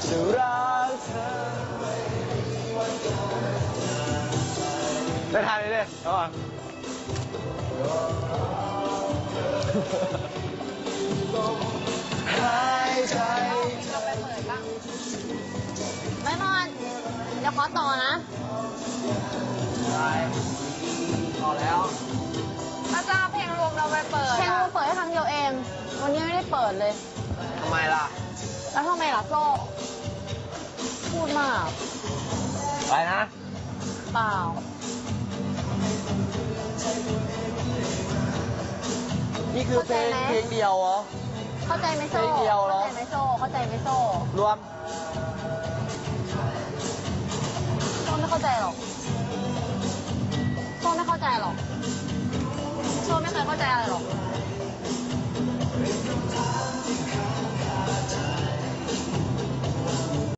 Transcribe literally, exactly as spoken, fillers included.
จะรักเธอได้ทานเลยดิเอาก่อนหายใจเราไปเปิดบ้างไม่นอนเดี๋ยวขอต่อนะไปต่อแล้วถ้าจะเอาเพลงรวมเราไปเปิดเพลงรวมเปิดให้ครั้งเดียวเองวันนี้ไม่ได้เปิดเลยทำไมล่ะแล้วทำไมล่ะโซ่พูดมากอะไรนะเปล่านี่คือเพลงเพลงเดียวเหรอเข้าใจไหมโซ่เพลงเดียวเหรอเข้าใจไหมโซ่เข้าใจไหมโซ่รวมโซ่ไม่เข้าใจหรอกโซ่ไม่เข้าใจหรอกโซ่ไม่เคยเข้าใจอะไรหรอก